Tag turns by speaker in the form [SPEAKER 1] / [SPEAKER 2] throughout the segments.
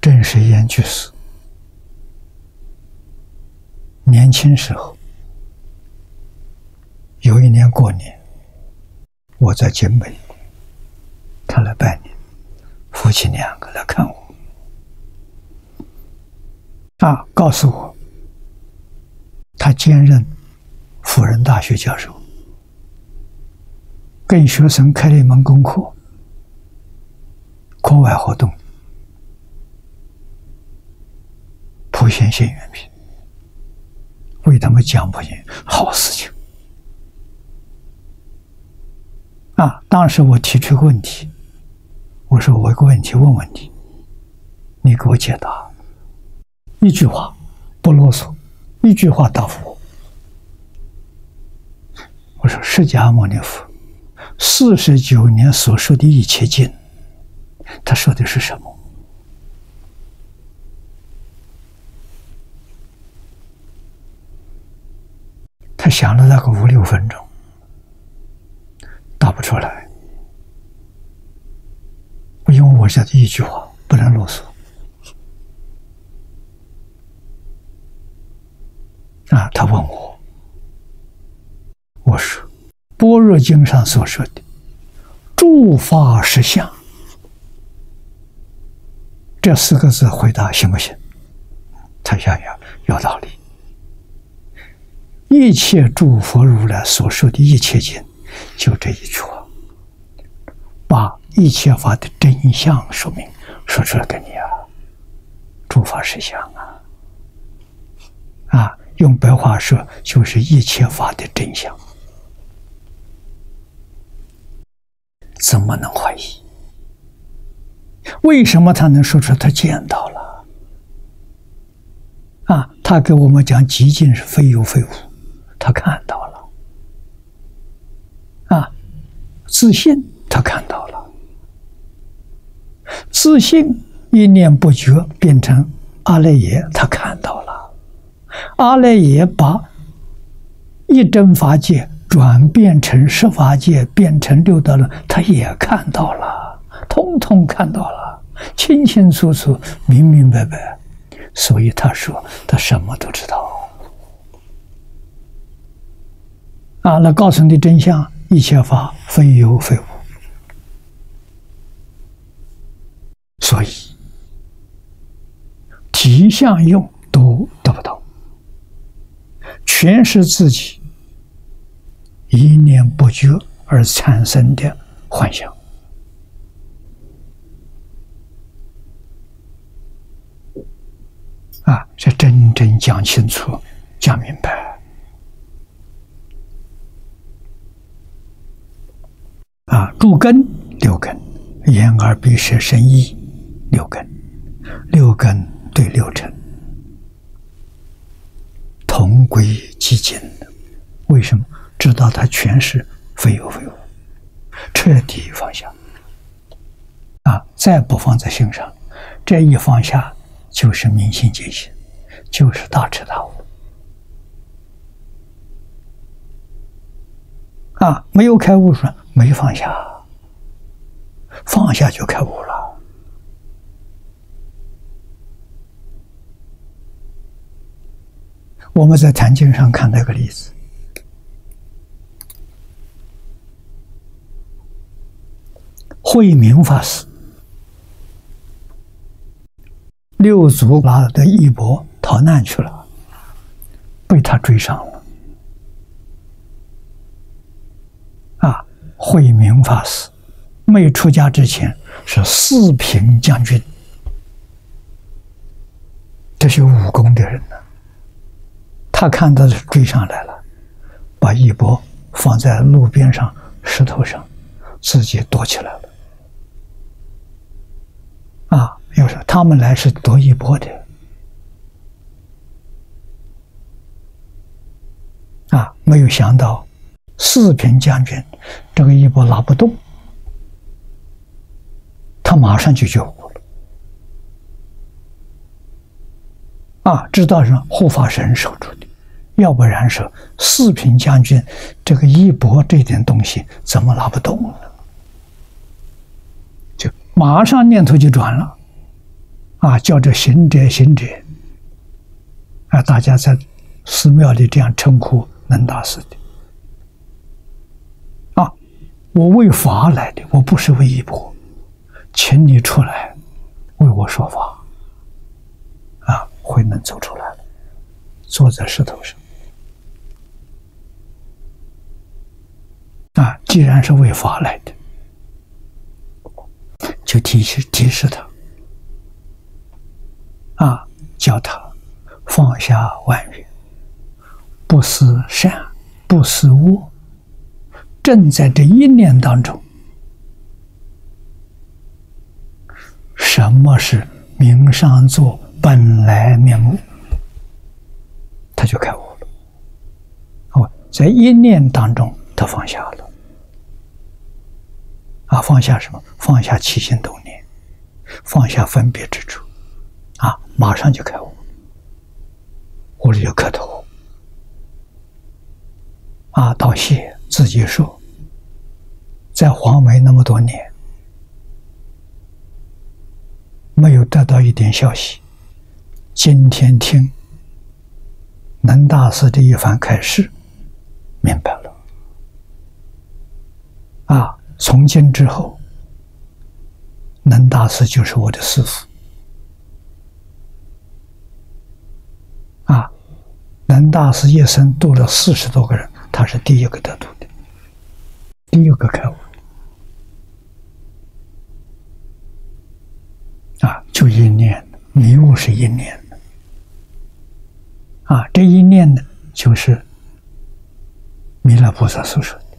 [SPEAKER 1] 郑世燕居士年轻时候，有一年过年，我在金门，他来拜年，夫妻两个来看我，告诉我，他兼任辅仁大学教授，跟学生开了一门功课，课外活动，普贤行愿品，为他们讲普贤，好事情。当时我提出个问题，我说我有个问题问问题，你给我解答，一句话不啰嗦，一句话答复我。我说释迦牟尼佛49年所说的一切经，他说的是什么？他想了大概5、6分钟，答不出来。因为我讲的一句话不能啰嗦。他问我，我说《般若经》上所说的诸法实相，这4个字回答行不行？他想想有道理。一切诸佛如来所说的一切经，就这一句话，把一切法的真相说明，说出来给你诸法实相用白话说就是一切法的真相，怎么能怀疑？为什么他能说出他见到了？他给我们讲极尽是非有非无，他看到了。自信他看到了，自信一念不觉变成阿赖耶，他看到了。阿赖耶把一真法界转变成十法界，变成六道轮，他也看到了，通通看到了，清清楚楚，明明白白。所以他说他什么都知道。那告诉你真相，一切法非有非无。所以体相用都得不到，全是自己一念不觉而产生的幻想。这真正讲清楚，讲明白。诸根6根，眼耳鼻舌身意6根，6根对6尘，同归寂静。为什么？知道它全是非有非无，彻底放下。再不放在心上，这一放下就是明心见性，就是大彻大悟。没有开悟说没放下，放下就开悟了。我们在坛经上看到一个例子，慧明法师六祖拉的衣钵逃难去了，被他追上了。慧明法师没出家之前是四品将军，这些武功的人呢，他看到是追上来了，把衣钵放在路边上石头上，自己躲起来了。要说他们来是夺衣钵的，没有想到四品将军这个衣钵拿不动，他马上就觉悟了。知道是护法神守住的，要不然是四品将军这个衣钵这点东西怎么拿不动呢？就马上念头就转了。 叫这行者行者，大家在寺庙里这样称呼能大师的。我为法来的，我不是为一钵，请你出来为我说法。慧能走出来了，坐在石头上。既然是为法来的，就提示他，叫他放下万缘，不思善，不思恶，正在这一念当中，什么是明上座本来面目，他就开悟了。在一念当中，他放下了。放下什么？放下起心动念，放下分别之处，马上就开悟，悟了就磕头。道谢自己说，在黄梅那么多年，没有得到一点消息，今天听能大师的一番开示，明白了。从今之后，能大师就是我的师父。能大师一生度了40多个人，他是第一个得度的，第一个开悟。就一念，迷悟是一念的。这一念呢，就是弥勒菩萨所说的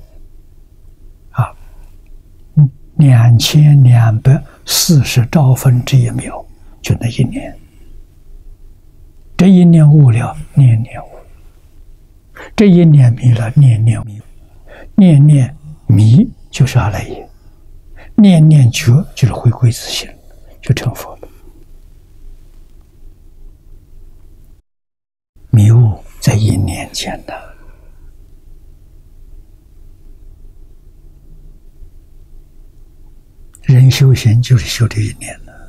[SPEAKER 1] 2240兆分之一秒，就那一念。这一念悟了，念念悟；这一念迷了，念念迷；念念迷就是阿赖耶，念念觉就是回归自性，就成佛了。迷悟在一念间的。人修行就是修这一念了。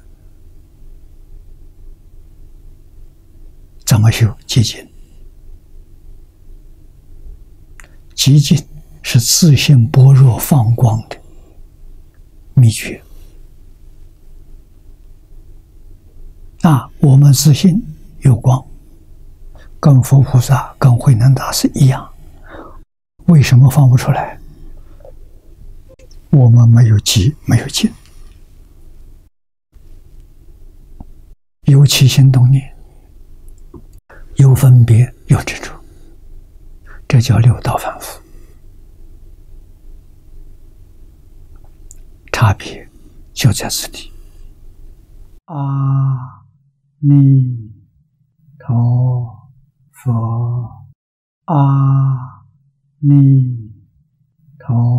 [SPEAKER 1] 怎么修？寂静。寂静是自性般若放光的秘诀。我们自性有光，跟佛菩萨、跟慧能大师一样，为什么放不出来？我们没有寂，没有静，有起心动念，有分别，有执着，这叫六道反复。差别就在此地。阿弥陀佛，阿弥陀